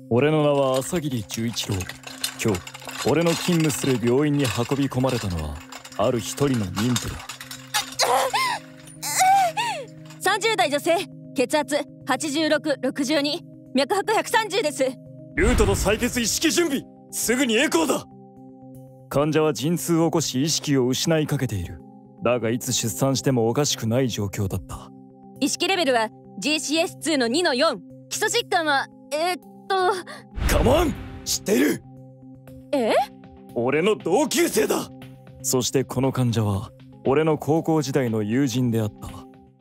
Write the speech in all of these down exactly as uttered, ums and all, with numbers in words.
俺の名は朝霧十一郎。今日俺の勤務する病院に運び込まれたのはある一人の妊婦だ。 さんじゅう代女性、血圧はちじゅうろく、ろくじゅうに、脈拍ひゃくさんじゅうです。 ルートの採血意識準備、すぐにエコーだ。患者は陣痛を起こし意識を失いかけている。だがいつ出産してもおかしくない状況だった。 意識レベルは ジーシーエスツー のにのよん。基礎疾患はえー、っとカモン、知っている。 え？ 俺の同級生だ。そしてこの患者は俺の高校時代の友人であった。お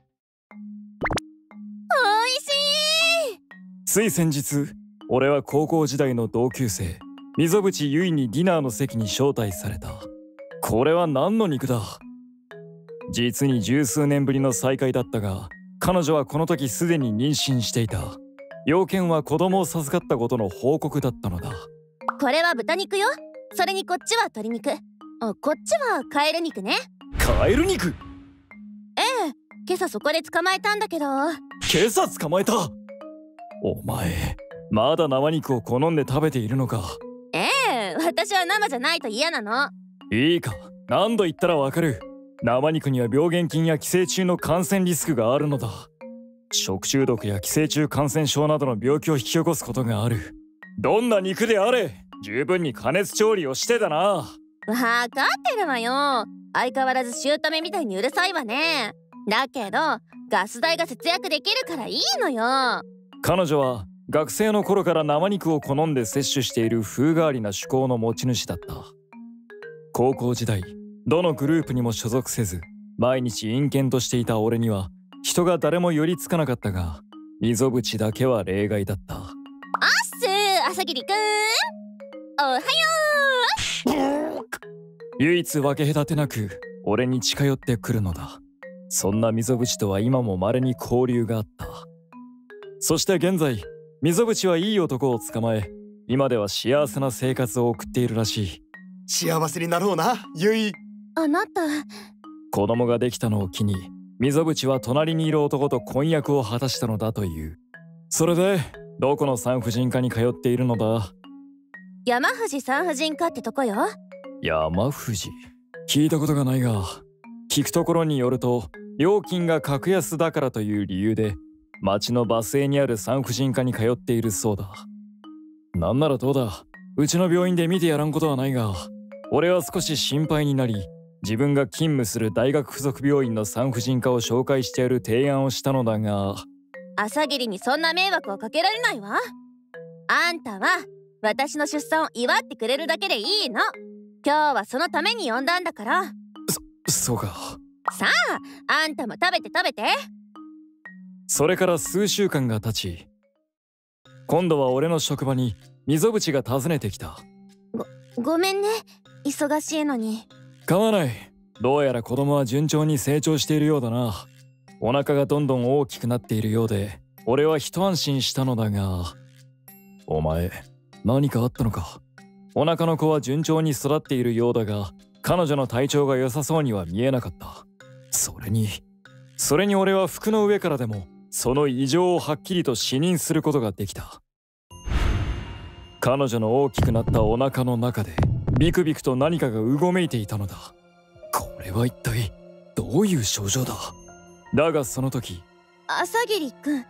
いしい。 つい先日、俺は高校時代の同級生溝淵結衣にディナーの席に招待された。これは何の肉だ。実に十数年ぶりの再会だったが、彼女はこの時すでに妊娠していた。要件は子供を授かったことの報告だったのだ。 これは豚肉よ。それにこっちは鶏肉。あ、こっちはカエル肉ね。 カエル肉？ ええ、今朝そこで捕まえたんだけど。今朝捕まえた？お前まだ生肉を好んで食べているのか？ ええ、私は生じゃないと嫌なの。 いいか、何度言ったらわかる。生肉には病原菌や寄生虫の感染リスクがあるのだ。食中毒や寄生虫感染症などの病気を引き起こすことがある。どんな肉であれ十分に加熱調理をしてだな。 わかってるわよ。相変わらず姑みたいにうるさいわね。だけどガス代が節約できるからいいのよ。 彼女は学生の頃から生肉を好んで摂取している風変わりな趣向の持ち主だった。高校時代どのグループにも所属せず毎日陰険としていた俺には人が誰も寄りつかなかったが、溝淵だけは例外だった。あっすー、朝霧くんおはよう。唯一分け隔てなく俺に近寄ってくるのだ。そんな溝淵とは今も稀に交流があった。そして現在溝淵はいい男を捕まえ、今では幸せな生活を送っているらしい。 幸せになろうな、ゆい。 あなた。 子供ができたのを機に溝淵は隣にいる男と婚約を果たしたのだという。それでどこの産婦人科に通っているのだ？ 山藤産婦人科ってとこよ。 山藤？聞いたことがないが、聞くところによると料金が格安だからという理由で町のバス停にある産婦人科に通っているそうだ。なんならどうだ、うちの病院で見てやらんことはないが、俺は少し心配になり、自分が勤務する大学附属病院の産婦人科を紹介してやる提案をしたのだが。 朝霧にそんな迷惑をかけられないわ。あんたは私の出産を祝ってくれるだけでいいの。今日はそのために呼んだんだから。 そ、そうか。 さあ、あんたも食べて食べて。 それから数週間が経ち、今度は俺の職場に溝淵が訪ねてきた。 ご、ごめんね、忙しいのに。 構わない。どうやら子供は順調に成長しているようだな。お腹がどんどん大きくなっているようで、俺は一安心したのだが。お前、何かあったのか？お腹の子は順調に育っているようだが、彼女の体調が良さそうには見えなかった。それに、それに俺は服の上からでも、その異常をはっきりと視認することができた。彼女の大きくなったお腹の中で、ビクビクと何かがうごめいていたのだ。これは一体どういう症状だ？だがその時、 朝霧くん、お願いし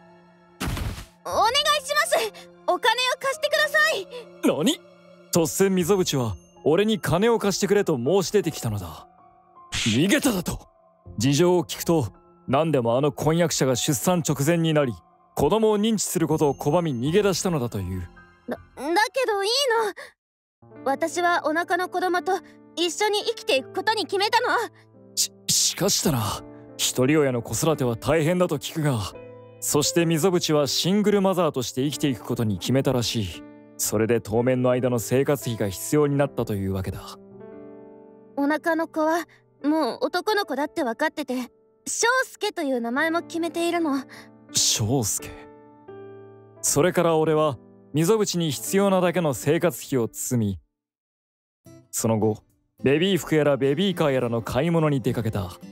ます。お金を貸してください。 何？突然溝淵は俺に金を貸してくれと申し出てきたのだ。逃げただと？事情を聞くと、何でもあの婚約者が出産直前になり子供を認知することを拒み逃げ出したのだという。 だ、だけどいいの。私はお腹の子供と一緒に生きていくことに決めたの。 し、しかしたな、一人親の子育ては大変だと聞くが、そして溝淵はシングルマザーとして生きていくことに決めたらしい。それで当面の間の生活費が必要になったというわけだ。 お腹の子はもう男の子だって分かってて、翔介という名前も決めているの。 翔介。それから俺は溝淵に必要なだけの生活費を包み、その後ベビー服やらベビーカーやらの買い物に出かけた。あー、かわ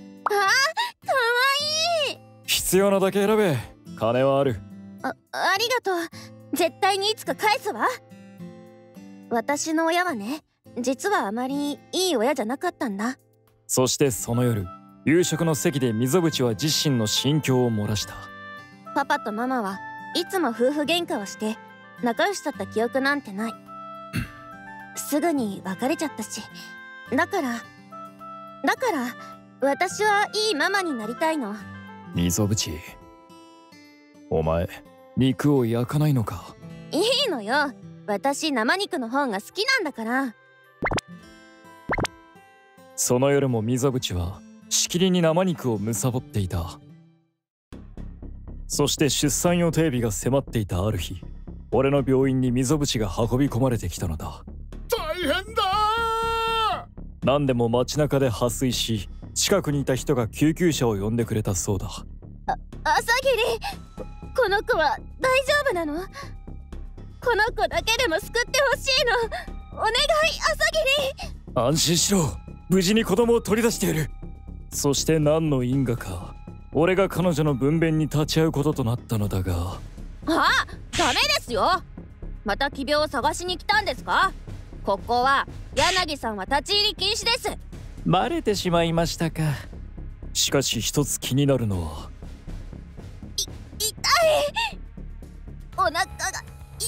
いい。 必要なだけ選べ、金はある。 あ、ありがとう。 絶対にいつか返すわ。私の親はね、実はあまりいい親じゃなかったんだ。 そしてその夜、夕食の席で溝口は自身の心境を漏らした。 パパとママはいつも夫婦喧嘩をして仲良しだった記憶なんてない。すぐに別れちゃったし、だからだから私はいいママになりたいの。 溝口、お前肉を焼かないのか？ いいのよ、私生肉の方が好きなんだから。 その夜も溝口はしきりに生肉を貪っていた。そして出産予定日が迫っていたある日、俺の病院に溝口が運び込まれてきたのだ。 大変だー。 何でも街中で破水し、近くにいた人が救急車を呼んでくれたそうだ。 あ、朝霧、こ、この子は大丈夫なの？この子だけでも救ってほしいの。お願い、朝霧。 安心しろ、無事に子供を取り出してやる。そして何の因果か、俺が彼女の分娩に立ち会うこととなったのだが。 あ、ダメですよ。また奇病を探しに来たんですか？ここは柳さんは立ち入り禁止です。 バレてしまいましたか。しかし一つ気になるのは、 い、痛い。お腹が痛い。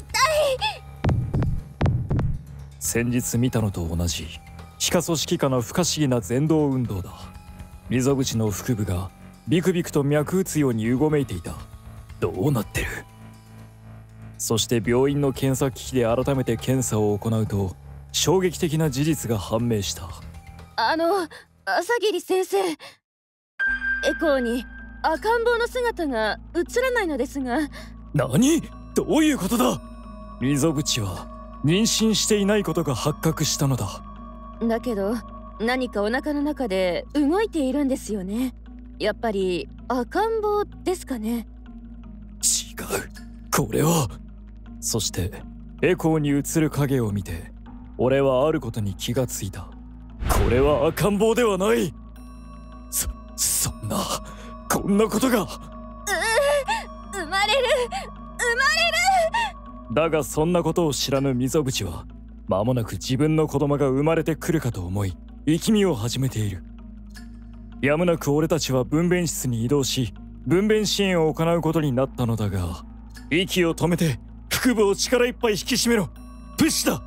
先日見たのと同じ皮下組織下の不可思議な蠕動運動だ。溝口の腹部がビクビクと脈打つようにうごめいていた。どうなってる？そして病院の検査機器で改めて検査を行うと、衝撃的な事実が判明した。 あの、朝霧先生、エコーに赤ん坊の姿が映らないのですが。 何？どういうことだ？溝口は妊娠していないことが発覚したのだ。 だけど何かお腹の中で動いているんですよね。やっぱり赤ん坊ですかね。 違う、これは。そしてエコーに映る影を見て、俺はあることに気がついた。これは赤ん坊ではない。そ、そんな、こんなことが。うう、 生まれる、生まれる。 だがそんなことを知らぬ溝口は、間もなく自分の子供が生まれてくるかと思い、生き身を始めている。やむなく俺たちは分娩室に移動し、分娩支援を行うことになったのだが、息を止めて腹部を力いっぱい引き締めろ。プッシュだ。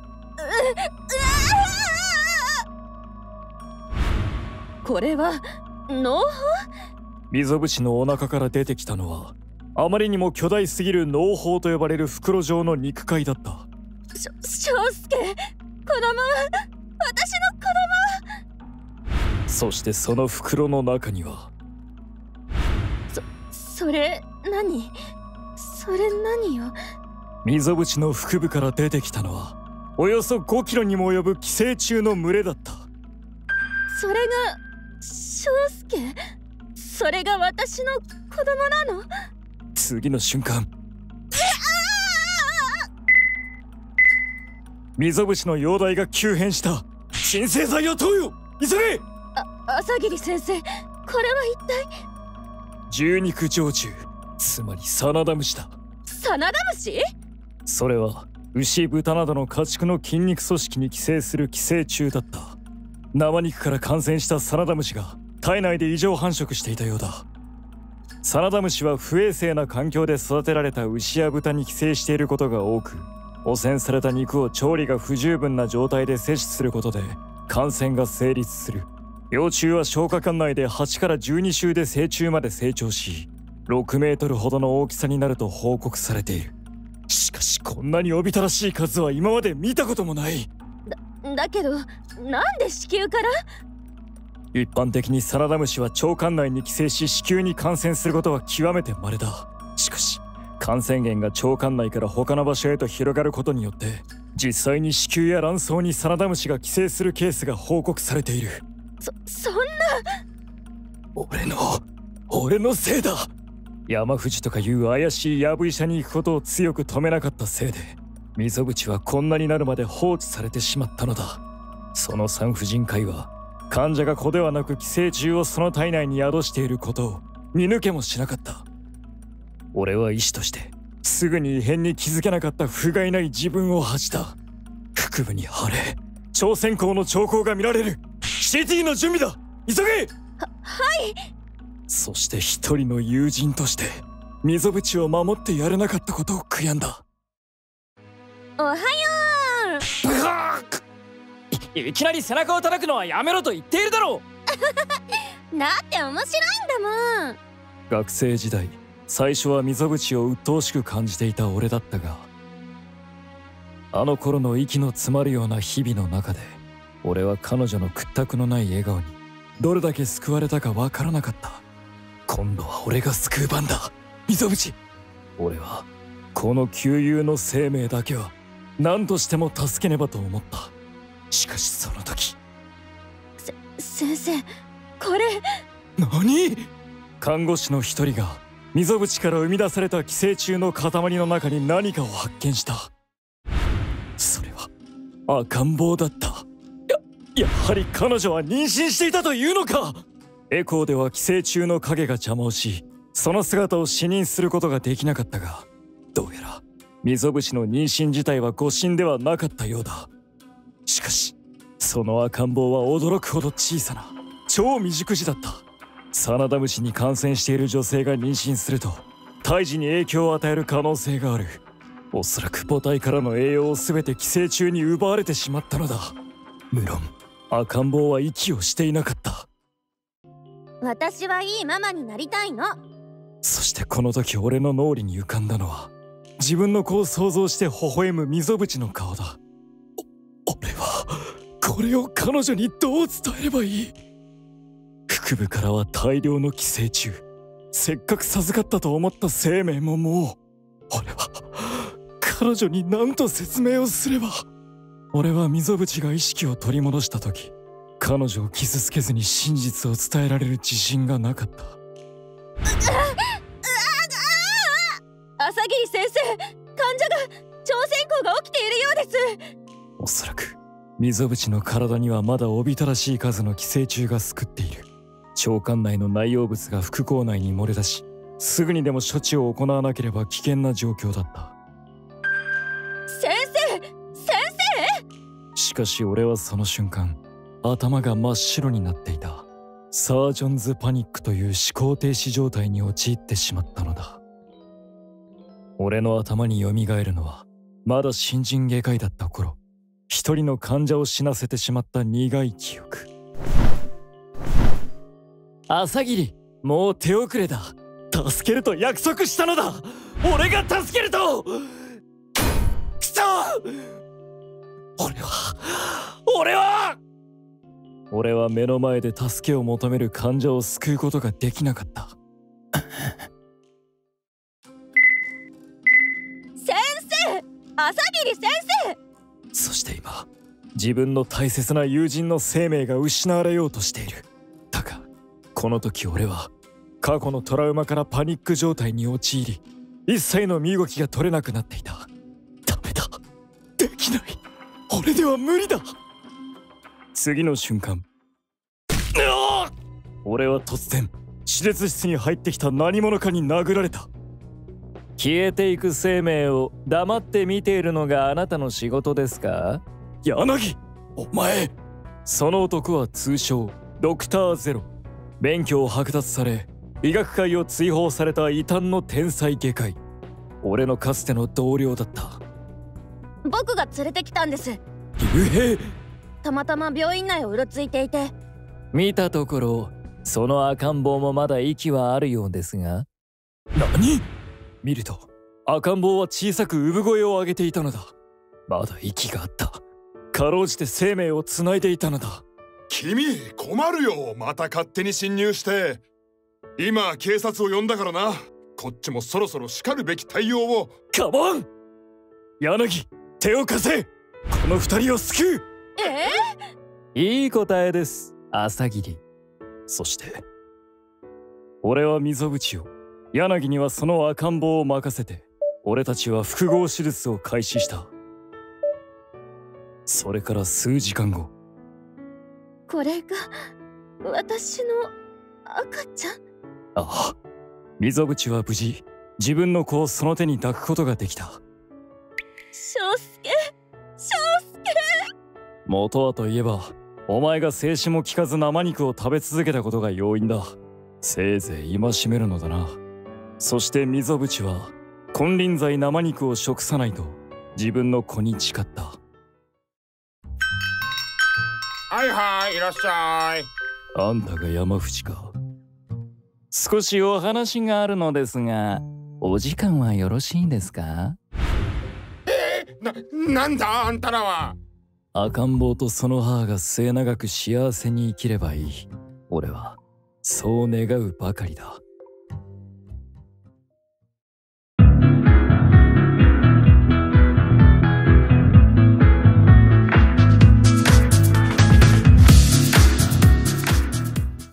これは脳胞？ 溝口のお腹から出てきたのは、あまりにも巨大すぎる脳胞と呼ばれる袋状の肉塊だった。 しょ、翔介、子供は私の子供。そしてその袋の中には、 そ、それ何？それ何よ？ 溝口の腹部から出てきたのは、およそごキロにも及ぶ寄生虫の群れだった。 それが翔介？それが私の子供なの？ 次の瞬間、溝口の容体が急変した。鎮静剤を投与、急げ！ あ、朝霧先生、これは一体？ 獣肉常駐、つまりサナダムシだ。 サナダムシ？ それは牛、豚などの家畜の筋肉組織に寄生する寄生虫だった。生肉から感染したサナダムシが体内で異常繁殖していたようだ。サナダムシは不衛生な環境で育てられた牛や豚に寄生していることが多く、汚染された肉を調理が不十分な状態で摂取することで感染が成立する。幼虫は消化管内ではちからじゅうに週で成虫まで成長し、ろくメートルほどの大きさになると報告されている。しかしこんなにおびただしい数は今まで見たこともない。 だ、だけどなんで子宮から？ 一般的にサナダムシは腸管内に寄生し子宮に感染することは極めて稀だ。しかし感染源が腸管内から他の場所へと広がることによって、実際に子宮や卵巣にサナダムシが寄生するケースが報告されている。 そ、そんな… 俺の俺のせいだ。山藤とかいう怪しいヤブ医者に行くことを強く止めなかったせいで、溝口はこんなになるまで放置されてしまったのだ。その産婦人科医は患者が子ではなく寄生虫をその体内に宿していることを見抜けもしなかった。俺は医師としてすぐに異変に気づけなかった不甲斐ない自分を恥じた。腹部に腫れ、朝鮮光の兆候が見られる。 シーティー の準備だ、急げ。 は、はい。 そして一人の友人として溝淵を守ってやれなかったことを悔やんだ。 おはよう。 ブハー い, いきなり背中を叩くのはやめろと言っているだろう。だって面白いんだもん。 学生時代、最初は溝淵を鬱陶しく感じていた俺だったが、あの頃の息の詰まるような日々の中で俺は彼女の屈託のない笑顔にどれだけ救われたかわからなかった。今度は俺が救う番だ、溝淵。俺はこの旧友の生命だけは何としても助けねばと思った。しかしその時、 せ先生、これ何？看護師の一人が溝淵から生み出された寄生虫の塊の中に何かを発見した。それは赤ん坊だった。や、やはり彼女は妊娠していたというのか。エコーでは寄生虫の影が邪魔をし、その姿を視認することができなかったが、どうやら溝淵の妊娠自体は誤診ではなかったようだ。しかしその赤ん坊は驚くほど小さな超未熟児だった。サナダムシに感染している女性が妊娠すると胎児に影響を与える可能性がある。おそらく母体からの栄養を全て寄生虫に奪われてしまったのだ。無論赤ん坊は息をしていなかった。 私はいいママになりたいの。 そしてこの時俺の脳裏に浮かんだのは自分の子を想像して微笑む溝淵の顔だ。お俺はこれを彼女にどう伝えればいい。腹部からは大量の寄生虫。せっかく授かったと思った生命ももう。俺は彼女に何と説明をすれば。俺は溝淵が意識を取り戻した時、彼女を傷つけずに真実を伝えられる自信がなかった。 朝霧先生、患者が朝鮮光が起きているようです。 おそらく溝淵の体にはまだおびただしい数の寄生虫が救っている。腸管内の内容物が腹腔内に漏れ出し、すぐにでも処置を行わなければ危険な状況だった。 先生、先生。 しかし俺はその瞬間、頭が真っ白になっていた。サージョンズパニックという思考停止状態に陥ってしまったのだ。俺の頭によみがえるのはまだ新人外科医だった頃、一人の患者を死なせてしまった苦い記憶。朝霧、もう手遅れだ。助けると約束したのだ。俺が助けると。くそ！俺は俺は俺は目の前で助けを求める患者を救うことができなかった。 先生、朝霧先生。 そして今、自分の大切な友人の生命が失われようとしている。だがこの時俺は過去のトラウマからパニック状態に陥り、一切の身動きが取れなくなっていた。ダメだ、できない、俺では無理だ。次の瞬間、俺は突然手術室に入ってきた何者かに殴られた。消えていく生命を黙って見ているのがあなたの仕事ですか？柳、お前。その男は通称ドクターゼロ。免許を剥奪され医学界を追放された異端の天才外科医。俺のかつての同僚だった。 僕が連れてきたんです。 竜兵。 たまたま病院内をうろついていて。 見たところその赤ん坊もまだ息はあるようですが。何？見ると赤ん坊は小さく産声を上げていたのだ。まだ息があった。かろうじて生命をつないでいたのだ。 君、困るよ。また勝手に侵入して。今警察を呼んだからな。こっちもそろそろしかるべき対応を。 カモン！柳、手を貸せ。この二人を救う。 えー、 いい答えです、朝霧。そして俺は溝淵を、柳にはその赤ん坊を任せて、俺たちは複合手術を開始した。それから数時間後、 これが私の赤ちゃん。 ああ、溝淵は無事自分の子をその手に抱くことができた。 翔介、翔介。 元はといえば、お前が静止も聞かず生肉を食べ続けたことが要因だ。せいぜい戒めるのだな。そして溝淵は金輪際生肉を食さないと自分の子に誓った。 はいはい、いらっしゃい。 あんたが山淵か。少しお話があるのですが、お時間はよろしいですか？ えー、な、なんだあんたらは。 赤ん坊とその母が末永く幸せに生きればいい。俺はそう願うばかりだ。